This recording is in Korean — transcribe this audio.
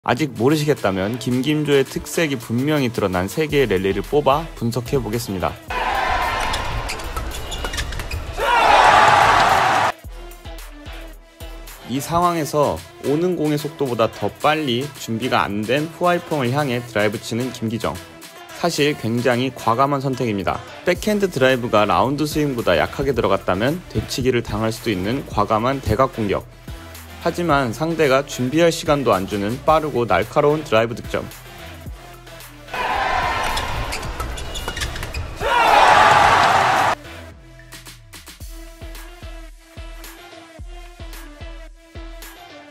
아직 모르시겠다면 김김조의 특색이 분명히 드러난 3개의 랠리를 뽑아 분석해보겠습니다. 이 상황에서 오는 공의 속도보다 더 빨리 준비가 안 된 후아이펑을 향해 드라이브 치는 김기정. 사실 굉장히 과감한 선택입니다. 백핸드 드라이브가 라운드 스윙보다 약하게 들어갔다면 되치기를 당할 수도 있는 과감한 대각 공격. 하지만 상대가 준비할 시간도 안 주는 빠르고 날카로운 드라이브 득점.